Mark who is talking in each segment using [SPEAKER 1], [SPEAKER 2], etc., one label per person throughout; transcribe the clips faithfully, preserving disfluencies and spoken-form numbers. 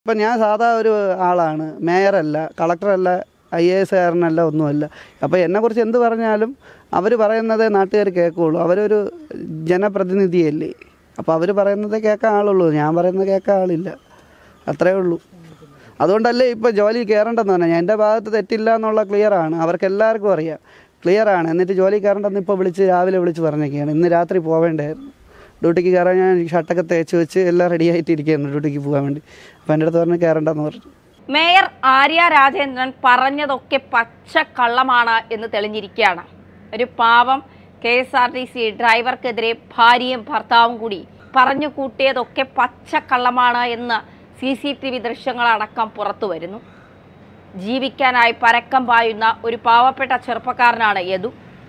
[SPEAKER 1] ഇപ്പം ഞാൻ സാധാ ഒരു ആളാണ്, മേയറല്ല, കളക്ടറല്ല, ഐ എ എസ് കാരനല്ല, ഒന്നുമല്ല. അപ്പോൾ എന്നെക്കുറിച്ച് എന്ത് പറഞ്ഞാലും അവർ പറയുന്നതേ നാട്ടുകാർ കേൾക്കുകയുള്ളൂ. അവരൊരു ജനപ്രതിനിധിയല്ലേ, അപ്പോൾ അവർ പറയുന്നതേ കേൾക്കാൻ ആളുള്ളൂ, ഞാൻ പറയുന്നത് കേൾക്കാൻ ആളില്ല, അത്രയേ ഉള്ളൂ. അതുകൊണ്ടല്ലേ ഇപ്പോൾ ജോലി കയറേണ്ടെന്ന് പറഞ്ഞാൽ എൻ്റെ ഭാഗത്ത് തെറ്റില്ല എന്നുള്ള ക്ലിയറാണ്, അവർക്ക് എല്ലാവർക്കും അറിയാം, ക്ലിയറാണ്. എന്നിട്ട് ജോലി കയറേണ്ടെന്ന് ഇപ്പോൾ വിളിച്ച് രാവിലെ വിളിച്ച് പറഞ്ഞൊക്കെയാണ്. ഇന്ന് രാത്രി പോവേണ്ടായിരുന്നു ഡ്യൂട്ടിക്ക് കയറാൻ. ഞാൻ ഷർട്ടൊക്കെ തേച്ച് വെച്ച് എല്ലാം റെഡി ആയിട്ടിരിക്കുകയായിരുന്നു ഡ്യൂട്ടിക്ക് പോകാൻ വേണ്ടി. അപ്പോൾ എൻ്റെ അടുത്ത് പറഞ്ഞ് കയറണ്ടെന്ന് പറഞ്ഞു.
[SPEAKER 2] മേയർ ആര്യ രാജേന്ദ്രൻ പറഞ്ഞതൊക്കെ പച്ചക്കള്ളമാണ് എന്ന് തെളിഞ്ഞിരിക്കുകയാണ്. ഒരു പാവം K S R T C ഡ്രൈവർക്കെതിരെ ഭാര്യയും ഭർത്താവും കൂടി പറഞ്ഞു കൂട്ടിയതൊക്കെ പച്ചക്കള്ളമാണ് എന്ന് സി സി ടി വി ദൃശ്യങ്ങളടക്കം പുറത്തു വരുന്നു. ജീവിക്കാനായി പരക്കം പായുന്ന ഒരു പാവപ്പെട്ട ചെറുപ്പക്കാരനാണ് യദു.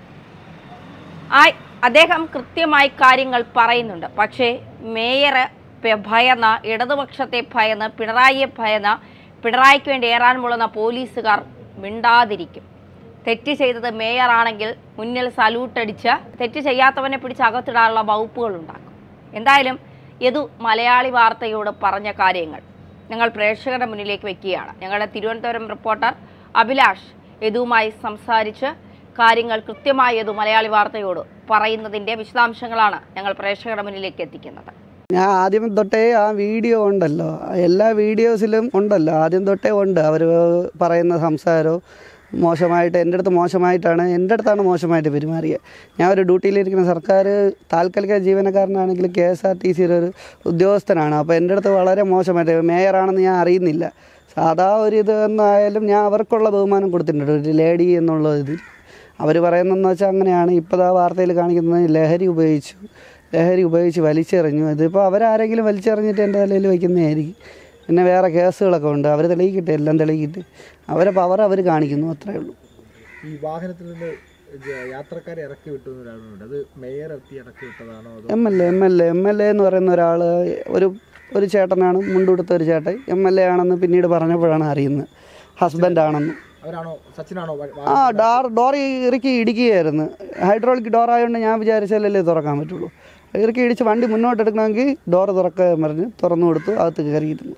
[SPEAKER 2] ആ അദ്ദേഹം കൃത്യമായി കാര്യങ്ങൾ പറയുന്നുണ്ട്. പക്ഷേ മേയറ് ഭയന്ന, ഇടതുപക്ഷത്തെ ഭയന്ന്, പിണറായിയെ ഭയന്ന്, പിണറായിക്ക് വേണ്ടി ഏറാൻ മുളുന്ന പോലീസുകാർ മിണ്ടാതിരിക്കും. തെറ്റ് ചെയ്തത് മേയറാണെങ്കിൽ മുന്നിൽ സല്യൂട്ടടിച്ച് തെറ്റ് ചെയ്യാത്തവനെ പിടിച്ച് അകത്തിടാനുള്ള വകുപ്പുകൾ ഉണ്ടാക്കും. എന്തായാലും യദു മലയാളി വാർത്തയോട് പറഞ്ഞ കാര്യങ്ങൾ ഞങ്ങൾ പ്രേക്ഷകരുടെ മുന്നിലേക്ക് വെക്കുകയാണ്. ഞങ്ങളുടെ തിരുവനന്തപുരം റിപ്പോർട്ടർ അഭിലാഷ് യദുവുമായി സംസാരിച്ച് കാര്യങ്ങൾ കൃത്യമായി യദു മലയാളി വാർത്തയോട് പറയുന്നതിൻ്റെ വിശദാംശങ്ങളാണ് ഞങ്ങൾ പ്രേക്ഷകരുടെ മുന്നിലേക്ക് എത്തിക്കുന്നത്.
[SPEAKER 1] ഞാൻ ആദ്യം തൊട്ടേ ആ വീഡിയോ ഉണ്ടല്ലോ, എല്ലാ വീഡിയോസിലും ഉണ്ടല്ലോ, ആദ്യം തൊട്ടേ ഉണ്ട്. അവർ പറയുന്ന സംസാരവും മോശമായിട്ട്, എൻ്റെ അടുത്ത് മോശമായിട്ടാണ്, എൻ്റെ അടുത്താണ് മോശമായിട്ട് പെരുമാറിയത്. ഞാൻ ഒരു ഡ്യൂട്ടിയിലിരിക്കുന്ന സർക്കാർ താൽക്കാലിക ജീവനക്കാരനാണെങ്കിൽ കെ എസ് ആർ ടി സിയിലൊരു ഉദ്യോഗസ്ഥനാണ്. അപ്പോൾ എൻ്റെ അടുത്ത് വളരെ മോശമായിട്ട്, മേയറാണെന്ന് ഞാൻ അറിയുന്നില്ല, സാധാ ഒരു ഇത് എന്നായാലും ഞാൻ അവർക്കുള്ള ബഹുമാനം കൊടുത്തിട്ടുണ്ട്, ഒരു ലേഡി എന്നുള്ള ഇതിൽ. അവർ പറയുന്നതെന്ന് വെച്ചാൽ അങ്ങനെയാണ്. ഇപ്പോൾ ആ വാർത്തയിൽ കാണിക്കുന്നത് ലഹരി ഉപയോഗിച്ചു, ലഹരി ഉപയോഗിച്ച് വലിച്ചെറിഞ്ഞു. ഇതിപ്പോൾ അവരാരെങ്കിലും വലിച്ചെറിഞ്ഞിട്ട് എൻ്റെ തലയിൽ വയ്ക്കുന്നതായിരിക്കും. പിന്നെ വേറെ കേസുകളൊക്കെ ഉണ്ട്, അവർ തെളിയിക്കട്ടെ, എല്ലാം തെളിയിക്കട്ടെ. അവരെ പവർ അവർ കാണിക്കുന്നു, അത്രയേ ഉള്ളൂ.
[SPEAKER 3] ഈ വാഹനത്തിൽ നിന്ന് യാത്രക്കാരെ ഇറക്കി വിട്ടു ഒരാളുണ്ട്, അത് മേയർ എത്തി ഇറക്കി വിട്ടതാണോ?
[SPEAKER 1] M L A M L A M L A എന്ന് പറയുന്ന ഒരാൾ, ഒരു ഒരു ചേട്ടനാണ്, മുണ്ടുകൊടുത്ത ഒരു ചേട്ടൻ എം എൽ എ ആണെന്ന് പിന്നീട് പറഞ്ഞപ്പോഴാണ് അറിയുന്നത്, ഹസ്ബൻഡാണെന്ന്.
[SPEAKER 3] അവരാണോ, സച്ചിനാണോ?
[SPEAKER 1] ആ ഡോർ ഡോർ ഇറുക്കി ഇടിക്കുകയായിരുന്നു. ഹൈഡ്രോളിക് ഡോർ ആയതുകൊണ്ട് ഞാൻ വിചാരിച്ചാലല്ലേ തുറക്കാൻ പറ്റുള്ളൂ. ഇറുക്കി ഇടിച്ച് വണ്ടി മുന്നോട്ട് എടുക്കണമെങ്കിൽ ഡോർ തുറക്കാൻ പറഞ്ഞ് തുറന്നു കൊടുത്തു, അകത്ത് കയറിയിരുന്നു.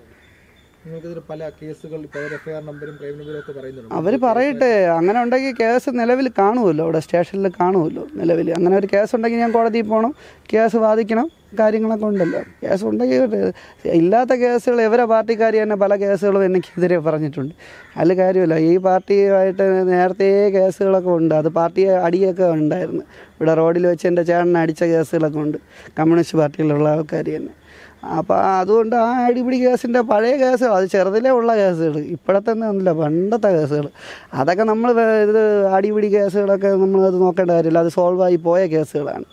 [SPEAKER 3] പല കേസുകൾ നമ്പരും പ്രൈം നമ്പരും ഒക്കെ പറയുന്നുണ്ട്.
[SPEAKER 1] അവർ പറയട്ടെ, അങ്ങനെ ഉണ്ടെങ്കിൽ കേസ് നിലവിൽ കാണുമല്ലോ, അവിടെ സ്റ്റേഷനിൽ കാണുമല്ലോ നിലവിൽ. അങ്ങനെ ഒരു കേസ് ഉണ്ടെങ്കിൽ ഞാൻ കോടതിയിൽ പോകണം, കേസ് വാദിക്കണം, കാര്യങ്ങളൊക്കെ ഉണ്ടല്ലോ. കേസ് ഉണ്ടെങ്കിൽ, ഇല്ലാത്ത കേസുകൾ ഇവരെ പാർട്ടിക്കാർ തന്നെ പല കേസുകളും എനിക്കെതിരെ പറഞ്ഞിട്ടുണ്ട്. അതിൽ കാര്യമില്ല. ഈ പാർട്ടിയുമായിട്ട് നേരത്തെ കേസുകളൊക്കെ ഉണ്ട്, അത് പാർട്ടി അടിയൊക്കെ ഉണ്ടായിരുന്നു. ഇവിടെ റോഡിൽ വെച്ച് എൻ്റെ ചേട്ടനെ അടിച്ച കേസുകളൊക്കെ ഉണ്ട്, കമ്മ്യൂണിസ്റ്റ് പാർട്ടിയിലുള്ള ആൾക്കാർ തന്നെ. അപ്പോൾ അതുകൊണ്ട് ആ അടിപിടി കേസിൻ്റെ പഴയ കേസുകൾ, അത് ചെറുതിലേ ഉള്ള കേസുകൾ, ഇപ്പോഴത്തെ ഒന്നുമില്ല, പണ്ടത്തെ കേസുകൾ, അതൊക്കെ നമ്മൾ ഇത് അടിപിടി കേസുകളൊക്കെ നമ്മൾ അത് നോക്കേണ്ട കാര്യമില്ല, അത് സോൾവ് ആയി പോയ കേസുകളാണ്.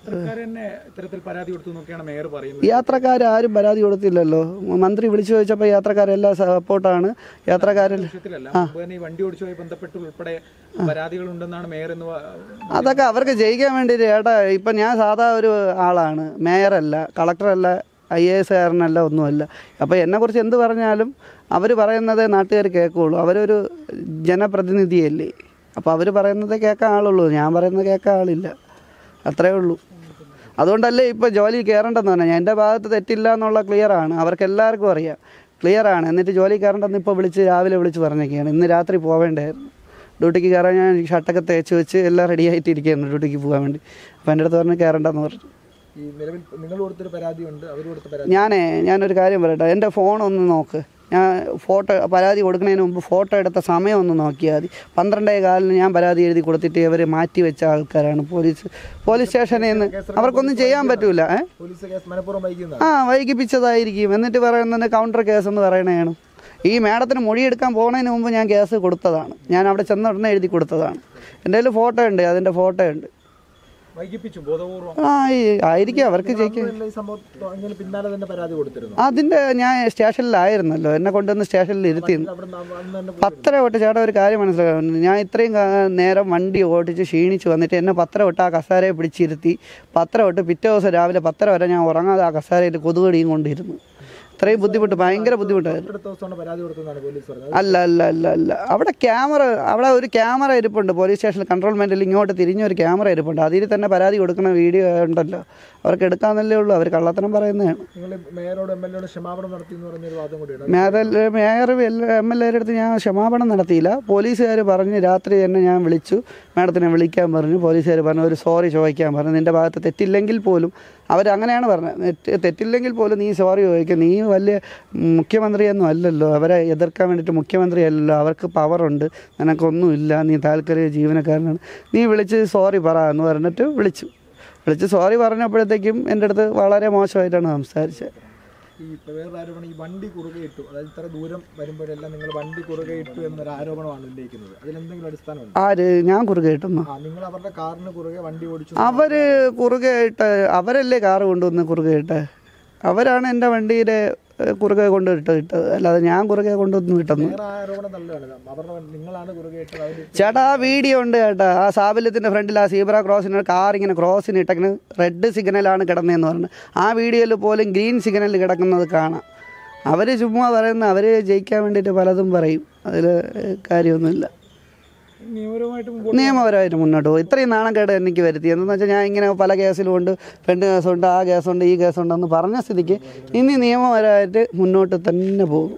[SPEAKER 1] യാത്രക്കാർ ആരും പരാതി കൊടുത്തില്ലല്ലോ. മന്ത്രി വിളിച്ചു ചോദിച്ചപ്പോൾ യാത്രക്കാരെല്ലാം സപ്പോർട്ടാണ്. യാത്രക്കാരിൽ അതൊക്കെ അവർക്ക് ജയിക്കാൻ വേണ്ടി. ഏട്ടാ, ഇപ്പം ഞാൻ സാധാ ഒരു ആളാണ്, മേയറല്ല, കളക്ടറല്ല, ഐ എ എസ് കാരനല്ല, ഒന്നുമല്ല. അപ്പോൾ എന്നെക്കുറിച്ച് എന്ത് പറഞ്ഞാലും അവർ പറയുന്നതേ നാട്ടുകാർ കേൾക്കുകയുള്ളൂ. അവരൊരു ജനപ്രതിനിധിയല്ലേ, അപ്പോൾ അവർ പറയുന്നതേ കേൾക്കാൻ ആളുള്ളൂ, ഞാൻ പറയുന്നത് കേൾക്കാൻ ആളില്ല, അത്രയേ ഉള്ളൂ. അതുകൊണ്ടല്ലേ ഇപ്പോൾ ജോലി കയറേണ്ടെന്ന് പറഞ്ഞാൽ എൻ്റെ ഭാഗത്ത് തെറ്റില്ല എന്നുള്ള ക്ലിയറാണ്, അവർക്ക് എല്ലാവർക്കും അറിയാം, ക്ലിയറാണ്. എന്നിട്ട് ജോലി കയറേണ്ടെന്ന് ഇപ്പോൾ വിളിച്ച് രാവിലെ വിളിച്ച് പറഞ്ഞൊക്കെയാണ്. ഇന്ന് രാത്രി പോവേണ്ടായിരുന്നു ഡ്യൂട്ടിക്ക് കയറാൻ. ഞാൻ ഷർട്ടൊക്കെ തേച്ച് വെച്ച് എല്ലാം റെഡി ആയിട്ടിരിക്കുകയായിരുന്നു ഡ്യൂട്ടിക്ക് പോകാൻ വേണ്ടി. അപ്പോൾ എൻ്റെ അടുത്ത് പറഞ്ഞ് കയറണ്ടെന്ന് പറഞ്ഞു. ഞാനേ ഞാനൊരു കാര്യം പറയട്ടെ, എൻ്റെ ഫോണൊന്ന് നോക്ക്. ഞാൻ ഫോട്ടോ പരാതി കൊടുക്കുന്നതിന് മുമ്പ് ഫോട്ടോ എടുത്ത സമയം ഒന്ന് നോക്കിയാൽ മതി. പന്ത്രണ്ടേ കാലിന് ഞാൻ പരാതി എഴുതി കൊടുത്തിട്ട് ഇവർ മാറ്റി വെച്ച ആൾക്കാരാണ് പോലീസ് പോലീസ് സ്റ്റേഷനിൽ നിന്ന്. അവർക്കൊന്നും ചെയ്യാൻ പറ്റൂല. ആ വൈകിപ്പിച്ചതായിരിക്കും. എന്നിട്ട് പറയുന്നത് കൗണ്ടർ കേസ് എന്ന് പറയണതാണ്. ഈ മാഡത്തിന് മൊഴിയെടുക്കാൻ പോകുന്നതിന് മുമ്പ് ഞാൻ കേസ് കൊടുത്തതാണ്, ഞാൻ അവിടെ ചെന്ന ഉടനെ എഴുതി കൊടുത്തതാണ്. എൻ്റെ കയ്യിൽ ഫോട്ടോ ഉണ്ട്, അതിൻ്റെ ഫോട്ടോ ഉണ്ട്. ആ ആയിരിക്കും അവർക്ക് ജയിക്കാൻ. അതിൻ്റെ ഞാൻ സ്റ്റേഷനിലായിരുന്നല്ലോ, എന്നെ കൊണ്ടുവന്ന് സ്റ്റേഷനിൽ ഇരുത്തി പത്തര തൊട്ട്. ചേട്ടാ ഒരു കാര്യം മനസ്സിലാക്കുന്നു, ഞാൻ ഇത്രയും നേരം വണ്ടി ഓടിച്ച് ക്ഷീണിച്ച് വന്നിട്ട് എന്നെ പത്തര തൊട്ട് ആ കസാരയെ പിടിച്ചിരുത്തി. പത്തര തൊട്ട് പിറ്റേ ദിവസം രാവിലെ പത്തര വരെ ഞാൻ ഉറങ്ങാതെ ആ കസാരയിൽ കൊതുകടിയും കൊണ്ടിരുന്നു. അത്രയും ബുദ്ധിമുട്ട്, ഭയങ്കര ബുദ്ധിമുട്ടായിരുന്നു.
[SPEAKER 3] തൊട്ടടുത്ത ദിവസമാണ് പരാതി കൊടുത്തതെന്നാണ് പോലീസ് പറഞ്ഞത്.
[SPEAKER 1] അല്ല അല്ല അല്ല അല്ല അവിടെ ക്യാമറ, അവിടെ ഒരു ക്യാമറ ഇരിപ്പുണ്ട് പോലീസ് സ്റ്റേഷനിൽ, കൺട്രോൾമെൻറ്റിൽ ഇങ്ങോട്ട് തിരിഞ്ഞൊരു ക്യാമറ ഇരിപ്പുണ്ട്. അതിൽ തന്നെ പരാതി കൊടുക്കുന്ന വീഡിയോ ഉണ്ടല്ലോ. അവർക്ക് എടുക്കാമെന്നല്ലേ ഉള്ളൂ, അവർ കള്ളത്തരം പറയുന്നതാണ്.
[SPEAKER 3] നിങ്ങൾ മേയറോട് എം എൽ എയോട് ക്ഷമാപണം നടത്തി എന്ന് പറഞ്ഞൊരു വാദം കൂടിയാണ്.
[SPEAKER 1] മേയർ മേയർ എം എൽ എയുടെ അടുത്ത് ഞാൻ ക്ഷമാപണം നടത്തിയില്ല. പോലീസുകാർ പറഞ്ഞ് രാത്രി തന്നെ ഞാൻ വിളിച്ചു, മാഡത്തിനെ വിളിക്കാൻ പറഞ്ഞു. പോലീസുകാർ പറഞ്ഞു ഒരു സോറി ചോദിക്കാൻ പറഞ്ഞു. നിൻ്റെ ഭാഗത്ത് തെറ്റില്ലെങ്കിൽ പോലും അവരങ്ങനെയാണ് പറഞ്ഞത്, തെറ്റില്ലെങ്കിൽ പോലും നീ സോറി ചോദിക്കുക. നീ വലിയ മുഖ്യമന്ത്രിയൊന്നും അല്ലല്ലോ, അവരെ എതിർക്കാൻ വേണ്ടിയിട്ട് മുഖ്യമന്ത്രി അല്ലല്ലോ, അവർക്ക് പവറുണ്ട്, നിനക്കൊന്നുമില്ല, നീ താൽക്കാലിക ജീവനക്കാരനാണ്, നീ വിളിച്ച് സോറി പറ എന്ന് പറഞ്ഞിട്ട് വിളിച്ചു. വിളിച്ച് സോറി പറഞ്ഞപ്പോഴത്തേക്കും എൻ്റെ അടുത്ത് വളരെ മോശമായിട്ടാണ് സംസാരിച്ചത്.
[SPEAKER 3] ഈ വേറെ ആരോപണം, ഈ വണ്ടി കുറുകെ ഇട്ടു, അതായത് ഇത്ര ദൂരം വരുമ്പോഴെല്ലാം നിങ്ങൾ വണ്ടി കുറുകെ ഇട്ടു എന്നൊരു ആരോപണമാണ് ഉന്നയിക്കുന്നത്. അതിലെന്തെങ്കിലും അടിസ്ഥാനമുണ്ട്?
[SPEAKER 1] ആര്? ഞാൻ കുറുകെ ഇട്ടുന്നു?
[SPEAKER 3] നിങ്ങൾ അവരുടെ കാറിന് കുറുകെ വണ്ടി ഓടിച്ചു.
[SPEAKER 1] അവര് കുറുകെ ഇട്ട്, അവരല്ലേ കാറ് കൊണ്ടുവന്ന് കുറുകെ ഇട്ട്, അവരാണ് എൻ്റെ വണ്ടിയുടെ കുറുകെ കൊണ്ട് ഇട്ട് ഇട്ടത്, അല്ലാതെ ഞാൻ കുറുകെ കൊണ്ടുവന്ന് ഇട്ടെന്ന്. ചേട്ടാ ആ വീഡിയോ ഉണ്ട് ചേട്ടാ, ആ സാബല്യത്തിൻ്റെ ഫ്രണ്ടിൽ ആ സീബ്ര ക്രോസിന് കാർ ഇങ്ങനെ ക്രോസിന് ഇട്ടങ്ങനെ റെഡ് സിഗ്നലാണ് കിടന്നതെന്ന് പറഞ്ഞു. ആ വീഡിയോയിൽ പോലും ഗ്രീൻ സിഗ്നൽ കിടക്കുന്നത് കാണാം. അവർ ചുമ്മാ പറയുന്ന, അവർ ജയിക്കാൻ വേണ്ടിയിട്ട് പലതും പറയും, അതിൽ കാര്യമൊന്നുമില്ല. നിയമപരമായിട്ട് മുന്നോട്ട് പോകും. ഇത്രയും നാണക്കേട് എനിക്ക് വരുത്തി. എന്താണെന്ന് വെച്ചാൽ ഞാൻ ഇങ്ങനെ പല കേസിലും ഉണ്ട്, പെണ്ണ് കേസുണ്ട്, ആ കേസുണ്ട്, ഈ കേസുണ്ടെന്ന് പറഞ്ഞ സ്ഥിതിക്ക് ഇനി നിയമപരമായിട്ട് മുന്നോട്ട് തന്നെ പോകും.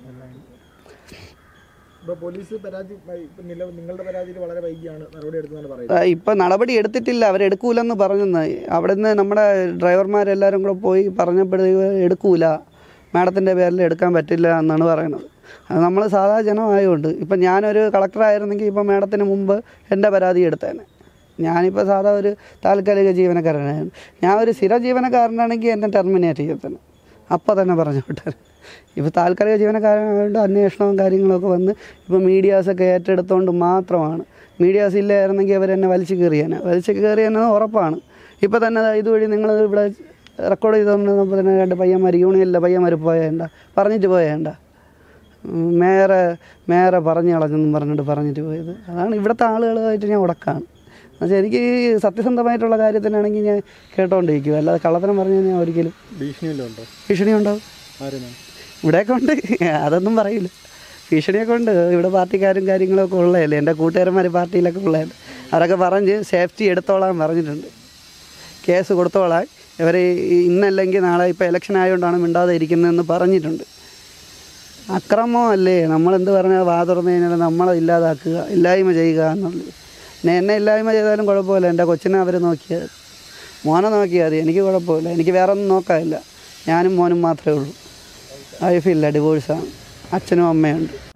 [SPEAKER 1] ഇപ്പം നടപടി എടുത്തിട്ടില്ല, അവരെടുക്കൂലെന്ന് പറഞ്ഞെന്ന്. അവിടെ നിന്ന് നമ്മുടെ ഡ്രൈവർമാരെല്ലാവരും കൂടെ പോയി പറഞ്ഞപ്പോഴത്തേക്ക് എടുക്കൂല, മാഡത്തിൻ്റെ പേരിൽ എടുക്കാൻ പറ്റില്ല എന്നാണ് പറയുന്നത്. അത് നമ്മൾ സാധാ ജനമായതുകൊണ്ട്. ഇപ്പം ഞാനൊരു കളക്ടറായിരുന്നെങ്കിൽ ഇപ്പം മാഡത്തിന് മുമ്പ് എൻ്റെ പരാതി എടുത്തേനെ. ഞാനിപ്പോൾ സാധാ ഒരു താൽക്കാലിക ജീവനക്കാരനാണ്. ഞാൻ ഒരു സ്ഥിര ജീവനക്കാരനാണെങ്കിൽ എന്നെ ടെർമിനേറ്റ് ചെയ്യത്തന്നെ, അപ്പോൾ തന്നെ പറഞ്ഞു വിട്ടാൽ. ഇപ്പോൾ താൽക്കാലിക ജീവനക്കാരനായതുകൊണ്ട് അന്വേഷണവും കാര്യങ്ങളൊക്കെ വന്ന് ഇപ്പോൾ മീഡിയാസൊക്കെ ഏറ്റെടുത്തുകൊണ്ട് മാത്രമാണ്. മീഡിയാസ് ഇല്ലായിരുന്നെങ്കിൽ അവരെന്നെ വലിച്ചു കയറിയാനെ വലിച്ചു കയറിയെന്നത് ഉറപ്പാണ്. ഇപ്പോൾ തന്നെ ഇതുവഴി നിങ്ങൾ ഇവിടെ റെക്കോർഡ് ചെയ്തുകൊണ്ടിരുന്നപ്പോൾ തന്നെ രണ്ട് പയ്യന്മാർ, യൂണിയനിലെ പയ്യന്മാർ പോയേണ്ട, പറഞ്ഞിട്ട് പോയേണ്ട, മേയറെ മേയറെ പറഞ്ഞു കളഞ്ഞെന്നും പറഞ്ഞിട്ട് പറഞ്ഞിട്ട് പോയത്. അതാണ് ഇവിടുത്തെ ആളുകളുമായിട്ട് ഞാൻ ഉടക്കാണ്. എന്നുവെച്ചാൽ എനിക്ക് സത്യസന്ധമായിട്ടുള്ള കാര്യത്തിനാണെങ്കിൽ ഞാൻ കേട്ടോണ്ടിരിക്കും, അല്ലാതെ കള്ളത്തരം പറഞ്ഞു ഞാൻ ഒരിക്കലും.
[SPEAKER 3] ഭീഷണിയുണ്ടോ?
[SPEAKER 1] ഭീഷണി ഉണ്ടാവും, ഇവിടെയൊക്കെ ഉണ്ട്, അതൊന്നും പറയില്ല. ഭീഷണിയൊക്കെ ഉണ്ട്. ഇവിടെ പാർട്ടിക്കാരും കാര്യങ്ങളൊക്കെ ഉള്ളതല്ലേ, എൻ്റെ കൂട്ടുകാരന്മാർ പാർട്ടിയിലൊക്കെ ഉള്ളതല്ലേ, അവരൊക്കെ പറഞ്ഞ് സേഫ്റ്റി എടുത്തോളാൻ പറഞ്ഞിട്ടുണ്ട്, കേസ് കൊടുത്തോളാൻ. ഇവർ ഇന്നല്ലെങ്കിൽ നാളെ ഇപ്പോൾ ഇലക്ഷൻ ആയതുകൊണ്ടാണ് മിണ്ടാതെ ഇരിക്കുന്നതെന്ന് പറഞ്ഞിട്ടുണ്ട്. അക്രമമല്ലേ, നമ്മളെന്ത് പറഞ്ഞാൽ വാ തുറന്നു കഴിഞ്ഞാൽ നമ്മളെ ഇല്ലാതാക്കുക, ഇല്ലായ്മ ചെയ്യുക എന്നുള്ളത്. പിന്നെ എന്നെ ഇല്ലായ്മ ചെയ്താലും കുഴപ്പമില്ല, എൻ്റെ കൊച്ചിനെ അവർ നോക്കിയാൽ, മോനെ നോക്കിയാൽ മതി, എനിക്ക് കുഴപ്പമില്ല. എനിക്ക് വേറെ ഒന്നും നോക്കാനില്ല, ഞാനും മോനും മാത്രമേ ഉള്ളൂ. വൈഫില്ല, ഡിവോഴ്സാണ്, അച്ഛനും അമ്മയുണ്ട്.